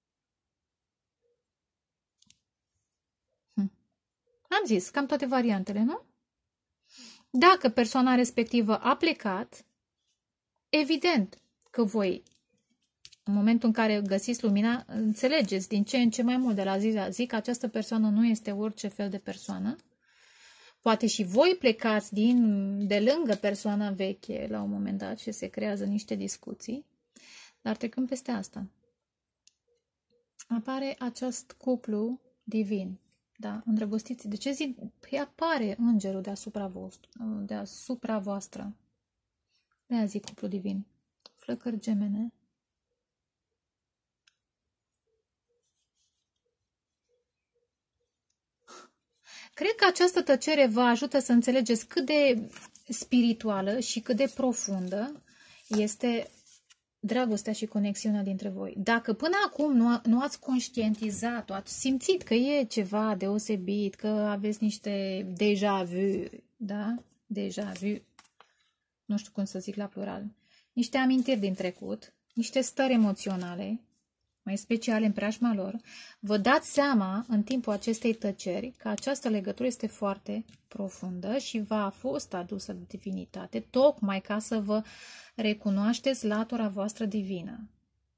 Hm. Am zis, cam toate variantele, nu? Dacă persoana respectivă a plecat, evident că voi, în momentul în care găsiți lumina, înțelegeți din ce în ce mai mult de la zi la zi că această persoană nu este orice fel de persoană. Poate și voi plecați din, de lângă persoana veche la un moment dat și se creează niște discuții, dar trecând peste asta, apare acest cuplu divin, da, îndrăgostiți. De ce zic? Păi apare îngerul deasupra, vostru, deasupra voastră. De-aia zic cuplu divin. Flăcări gemene. Cred că această tăcere vă ajută să înțelegeți cât de spirituală și cât de profundă este dragostea și conexiunea dintre voi. Dacă până acum nu, nu ați conștientizat-o, ați simțit că e ceva deosebit, că aveți niște déjà vu, da? Déjà vu, nu știu cum să zic la plural, niște amintiri din trecut, niște stări emoționale, mai speciale în preajma lor, vă dați seama în timpul acestei tăceri că această legătură este foarte profundă și v-a fost adusă de divinitate, tocmai ca să vă recunoașteți latura voastră divină.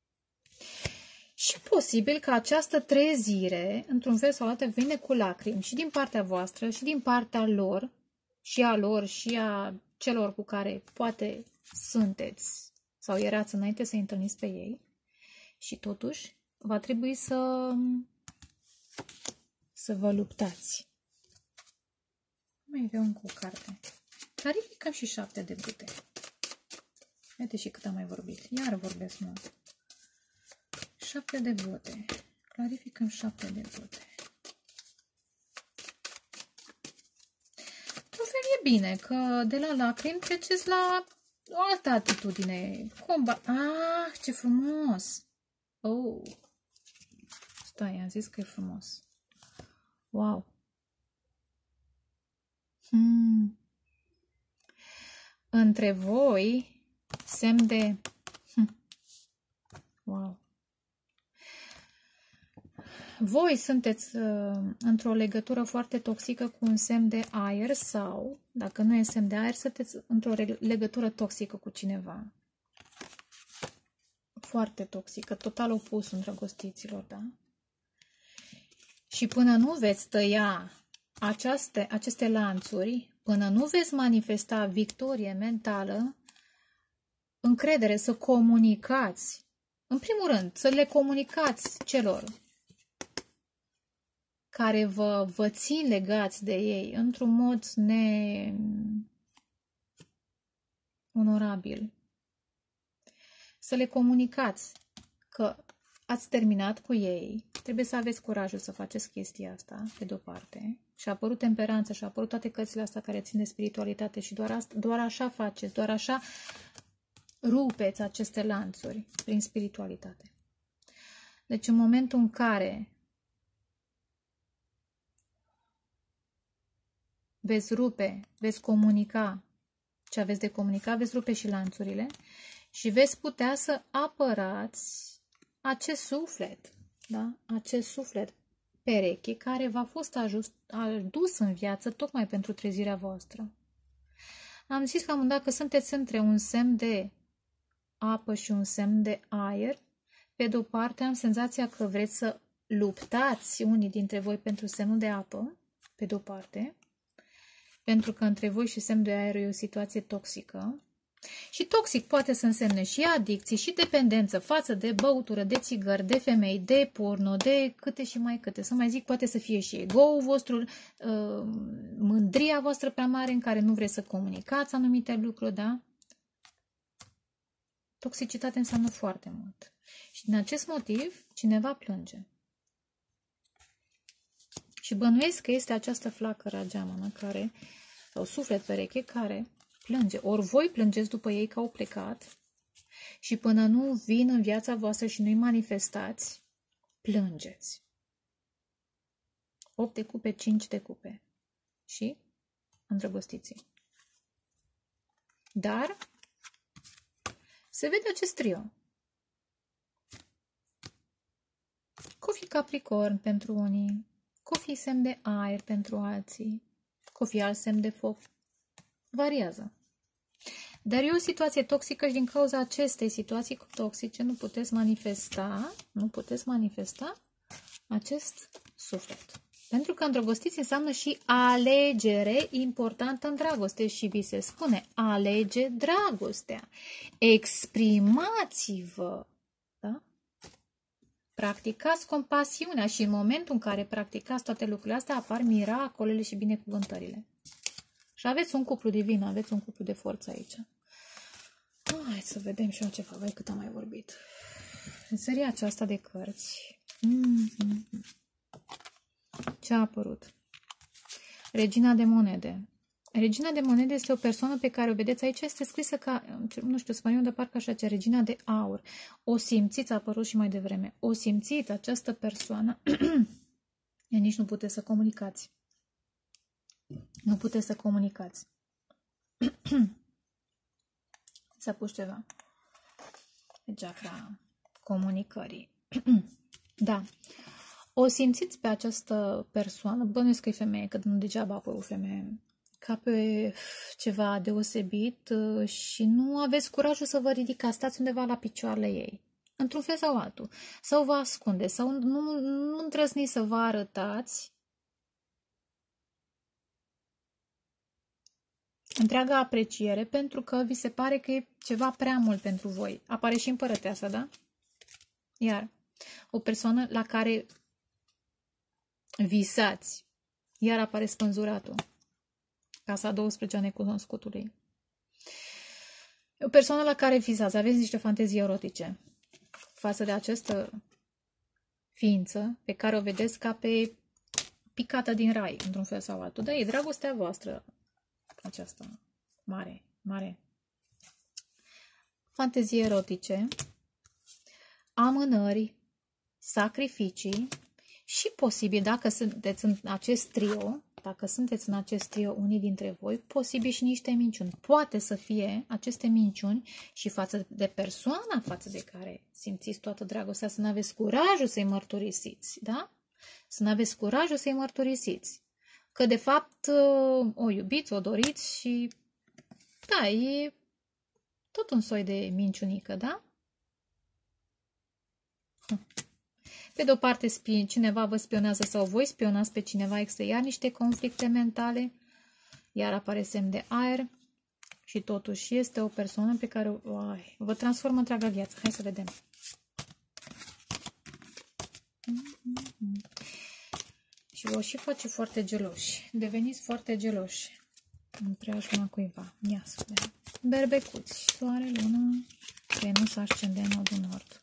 Și posibil că această trezire, într-un fel sau altul, vine cu lacrimi și din partea voastră și din partea lor, și a lor și a celor cu care poate sunteți sau erați înainte să-i întâlniți pe ei. Și totuși va trebui să, să vă luptați. Mai avea încă o carte. Clarificăm și șapte de bute. Uite și cât am mai vorbit. Iar vorbesc mult. Șapte de bute. Clarificăm șapte de bute. Într-un fel e bine că de la lacrimi treceți la o altă atitudine. Comba. Ah, ce frumos! Oh! Stai, am zis că e frumos. Wow! Hmm. Între voi semn de... Hm. Wow! Voi sunteți uh, într-o legătură foarte toxică cu un semn de aer sau, dacă nu e semn de aer, sunteți într-o legătură toxică cu cineva. Foarte toxică, total opus îndrăgostiților, da? Și până nu veți tăia aceste, aceste lanțuri, până nu veți manifesta victorie mentală, încredere, să comunicați, în primul rând, să le comunicați celor care vă, vă țin legați de ei într-un mod neonorabil. Să le comunicați că ați terminat cu ei. Trebuie să aveți curajul să faceți chestia asta, pe de-o parte. Și a apărut temperanța și a apărut toate cărțile astea care țin de spiritualitate și doar, asta, doar așa faceți, doar așa rupeți aceste lanțuri prin spiritualitate. Deci în momentul în care veți rupe, veți comunica ce aveți de comunicat, veți rupe și lanțurile și veți putea să apărați acest suflet, da? Acest suflet pereche care v-a fost ajust, adus în viață tocmai pentru trezirea voastră. Am zis la un moment dat că sunteți între un semn de apă și un semn de aer. Pe de o parte am senzația că vreți să luptați unii dintre voi pentru semnul de apă, pe de o parte, pentru că între voi și semnul de aer e o situație toxică. Și toxic poate să însemne și adicții, și dependență față de băutură, de țigări, de femei, de porno, de câte și mai câte. Să mai zic, poate să fie și ego-ul vostru, mândria voastră prea mare în care nu vreți să comunicați anumite lucruri, da? Toxicitate înseamnă foarte mult. Și din acest motiv, cineva plânge. Și bănuiesc că este această flacără geamănă care, sau suflet pereche, care plânge. Ori voi plângeți după ei că au plecat și până nu vin în viața voastră și nu-i manifestați, plângeți. opt de cupe, cinci de cupe. Și îndrăgostiții. Dar se vede acest trio. Că o fi Capricorn pentru unii, că o fi semn de aer pentru alții, că o fi alt semn de foc. Variază. Dar e o situație toxică și din cauza acestei situații toxice nu puteți manifesta, nu puteți manifesta acest suflet. Pentru că îndrăgostiți înseamnă și alegere importantă în dragoste și vi se spune alege dragostea. Exprimați-vă. Da? Practicați compasiunea și în momentul în care practicați toate lucrurile astea apar miracolele și binecuvântările. Și aveți un cuplu divin, aveți un cuplu de forță aici. Hai să vedem și eu ceva, vai cât am mai vorbit. În seria aceasta de cărți. Mm-hmm. Ce a apărut? Regina de monede. Regina de monede este o persoană pe care o vedeți aici, este scrisă ca, nu știu, spaniol, de parcă așa, ce regina de aur. O simțiți, a apărut și mai devreme. O simțiți această persoană, e, nici nu puteți să comunicați. Nu puteți să comunicați. S-a pus ceva. Chakra comunicării. Da. O simțiți pe această persoană, bănuiesc că e femeie, că nu degeaba a apărut femeie, ca pe ceva deosebit și nu aveți curajul să vă ridicați, stați undeva la picioarele ei, într-un fel sau altul, sau vă ascunde, sau nu, nu îndrăzniți să vă arătați întreaga apreciere, pentru că vi se pare că e ceva prea mult pentru voi. Apare și împărăteasa, da? Iar o persoană la care visați, iar apare spânzuratul. Casa a douăsprezece a necunoscutului. E o persoană la care visați, aveți niște fantezii erotice față de această ființă pe care o vedeți ca pe picată din rai, într-un fel sau altul. Da, e dragostea voastră aceasta mare, mare. Fantezii erotice, amânări, sacrificii și posibil, dacă sunteți în acest trio, dacă sunteți în acest trio unii dintre voi, posibil și niște minciuni. Poate să fie aceste minciuni și față de persoana față de care simțiți toată dragostea, să nu aveți curajul să-i mărturisiți, da? Să nu aveți curajul să-i mărturisiți. Că de fapt o iubiți, o doriți și da, e tot un soi de minciunică, da? Pe de o parte, cineva vă spionează sau voi spionați pe cineva, există iar niște conflicte mentale, iar apare semn de aer și totuși este o persoană pe care uai, vă transformă întreaga viață. Hai să vedem. Și vă și face foarte geloși. Deveniți foarte geloși în preajma cuiva. Ia să vedem. Berbecuți, soare, lună, Venus, ascendent, nodul nord.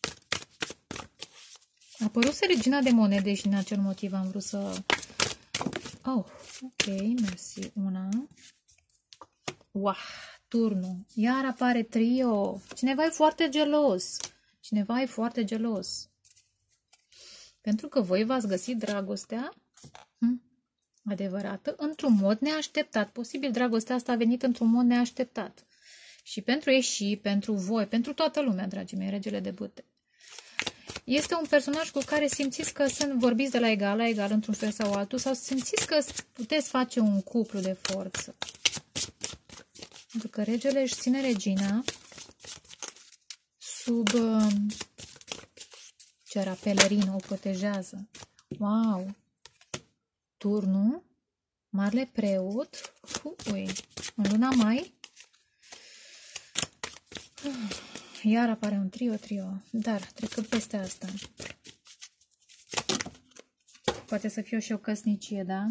A apărut regina de monede și din acel motiv am vrut să... Oh, ok, mersi. Una. Wow, turnul. Iar apare trio. Cineva e foarte gelos. Cineva e foarte gelos. Pentru că voi v-ați găsit dragostea hm, adevărată într-un mod neașteptat. Posibil dragostea asta a venit într-un mod neașteptat. Și pentru ei și pentru voi, pentru toată lumea, dragii mei, regele de bâte. Este un personaj cu care simțiți că sunt vorbiți de la egal la egal într-un fel sau altul, sau simțiți că puteți face un cuplu de forță. Pentru că regele își ține regina sub ce era pelerină, o protejează. Wow! Turnul, marele preot, ui, în luna mai, iar apare un trio, trio, dar trecând peste asta. Poate să fie și o căsnicie, da?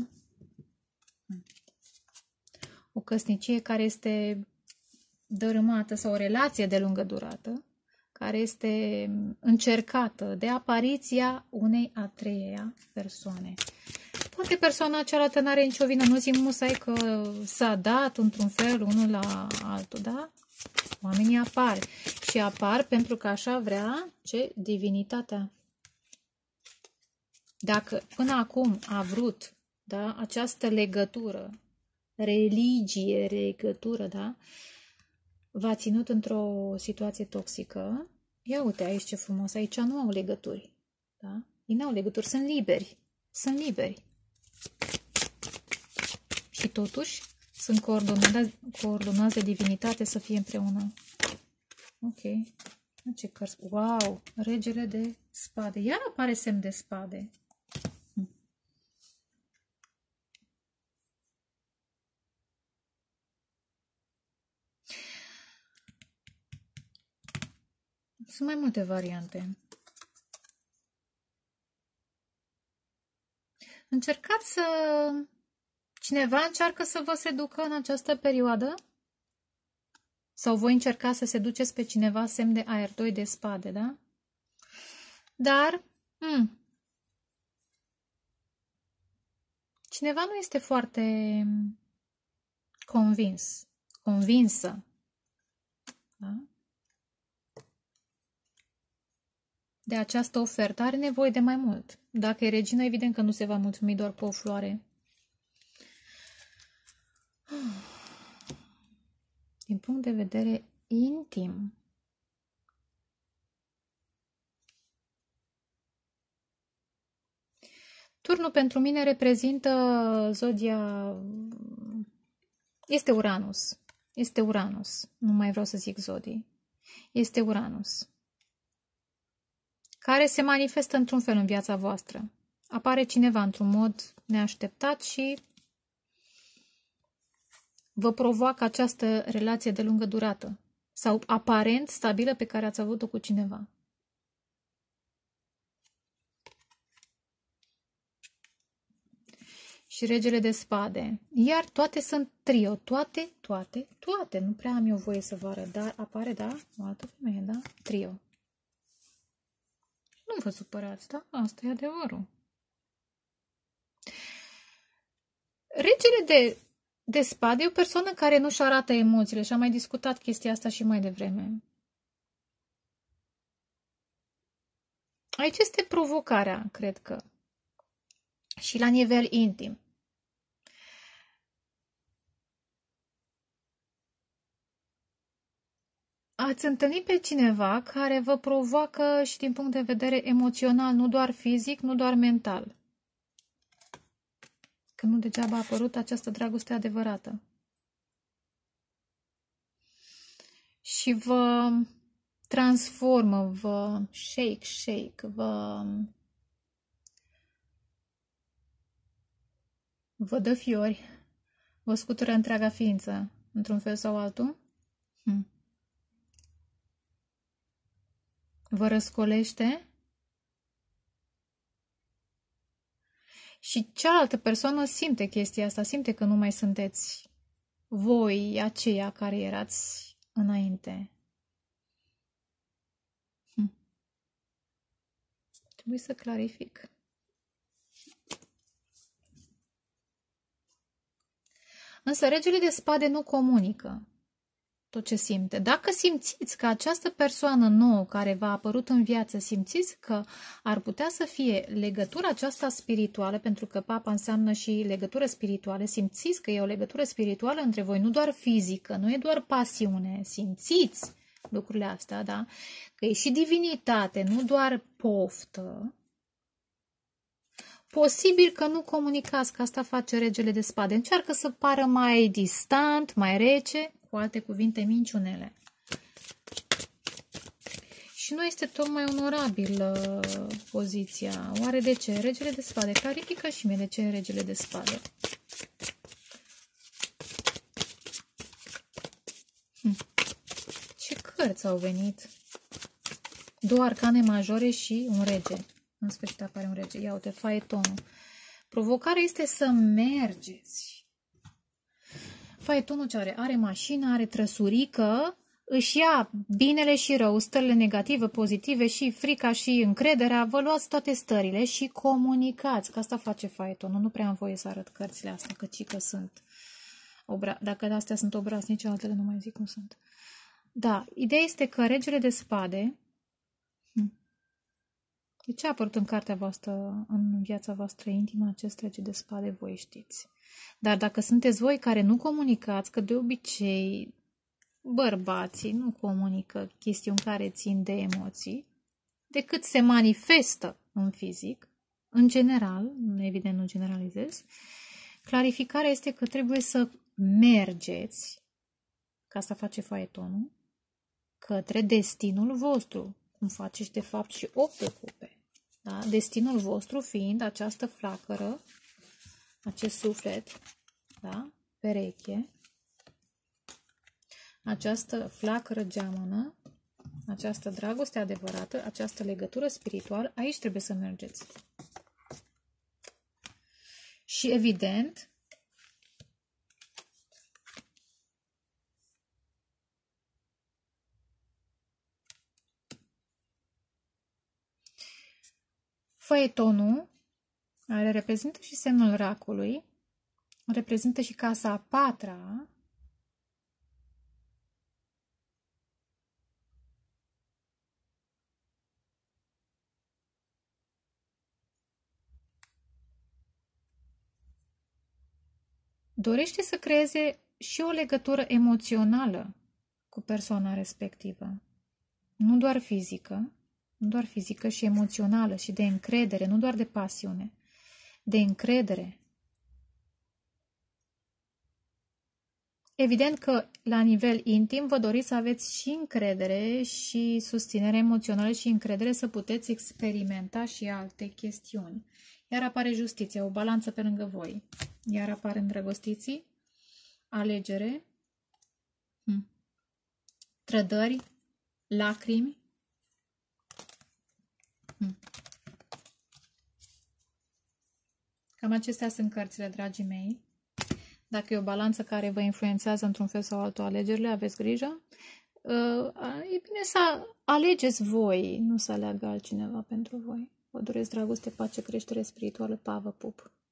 O căsnicie care este dărâmată sau o relație de lungă durată, care este încercată de apariția unei a treia persoane. Poate persoana cealaltă n-are nicio vină, nu zic musai că s-a dat într-un fel unul la altul, da? Oamenii apar și apar pentru că așa vrea ce? Divinitatea. Dacă până acum a vrut, da, această legătură, religie, legătură, da, v-a ținut într-o situație toxică. Ia uite aici ce frumos, aici nu au legături. Da? Ei nu au legături, sunt liberi. Sunt liberi. Și totuși sunt coordonați, coordonați de divinitate să fie împreună. Ok. Ce cărți? Wow! Regele de spade. Iar apare semn de spade. Hm. Sunt mai multe variante. Încercați să... Cineva încearcă să vă seducă în această perioadă? Sau voi încerca să seduceți pe cineva, semn de aer, doi de spade, da? Dar, hmm, cineva nu este foarte convins, convinsă, da? De această ofertă. Are nevoie de mai mult. Dacă e regină, evident că nu se va mulțumi doar cu o floare. Din punct de vedere intim, turnul pentru mine reprezintă zodia... Este Uranus. Este Uranus. Nu mai vreau să zic zodii. Este Uranus. Care se manifestă într-un fel în viața voastră. Apare cineva într-un mod neașteptat și vă provoacă această relație de lungă durată sau aparent stabilă pe care ați avut-o cu cineva. Și regele de spade. Iar toate sunt trio. Toate, toate, toate. Nu prea am eu voie să vă arăt, dar apare, da? O altă femeie, da? Trio. Nu vă supărați, da? Asta e adevărul. Regele de, de spade e o persoană care nu-și arată emoțiile și am mai discutat chestia asta și mai devreme. Aici este provocarea, cred că. Și la nivel intim. Ați întâlnit pe cineva care vă provoacă și din punct de vedere emoțional, nu doar fizic, nu doar mental. Că nu degeaba a apărut această dragoste adevărată. Și vă transformă, vă shake, shake, vă, vă dă fiori, vă scutură întreaga ființă, într-un fel sau altul. Hm. Vă răscolește și cealaltă persoană simte chestia asta, simte că nu mai sunteți voi aceia care erați înainte. Hm. Trebuie să clarific. Însă regele de spade nu comunică tot ce simte. Dacă simțiți că această persoană nouă care v-a apărut în viață, simțiți că ar putea să fie legătura aceasta spirituală, pentru că papa înseamnă și legătură spirituală, simțiți că e o legătură spirituală între voi, nu doar fizică, nu e doar pasiune, simțiți lucrurile astea, da? Că e și divinitate, nu doar poftă. Posibil că nu comunicați, că asta face regele de spade. Încearcă să pară mai distant, mai rece, cu alte cuvinte, minciunele. Și nu este tocmai onorabilă poziția. Oare de ce? Regele de spade. Clarifică și mie de ce e regele de spade. Hm. Ce cărți au venit? Două arcane majore și un rege. În sfârșit apare un rege. Ia uite, faetonul. Provocarea este să mergeți. Faetonul ce are? Are mașină, are trăsurică, își ia binele și rău, stările negative, pozitive și frica și încrederea. Vă luați toate stările și comunicați, că asta face faetonul. Nu prea am voie să arăt cărțile astea, că ci că sunt obra... Dacă astea sunt obraznice, altele nu mai zic cum sunt. Da, ideea este că regele de spade... De ce a apărut în cartea voastră, în viața voastră intimă, acest rege de spade, voi știți. Dar dacă sunteți voi care nu comunicați, că de obicei bărbații nu comunică chestiuni care țin de emoții, decât se manifestă în fizic, în general, evident nu generalizez. Clarificarea este că trebuie să mergeți, ca asta face faetonul, către destinul vostru, cum faceți de fapt și opt de cupe. Da? Destinul vostru fiind această flacără, acest suflet, da? Pereche, această flacără geamănă, această dragoste adevărată, această legătură spirituală, aici trebuie să mergeți. Și evident, faetonul, care reprezintă și semnul racului, reprezintă și casa a patra, dorește să creeze și o legătură emoțională cu persoana respectivă. Nu doar fizică, nu doar fizică, și emoțională și de încredere, nu doar de pasiune, de încredere. Evident că la nivel intim vă doriți să aveți și încredere și susținere emoțională și încredere să puteți experimenta și alte chestiuni. Iar apare justiția, o balanță pe lângă voi. Iar apare îndrăgostiții, alegere, hm. trădări, lacrimi. Hm. Cam acestea sunt cărțile, dragii mei. Dacă e o balanță care vă influențează într-un fel sau altul alegerile, aveți grijă. E bine să alegeți voi, nu să aleagă altcineva pentru voi. Vă doresc dragoste, pace, creștere spirituală, pa, vă pup!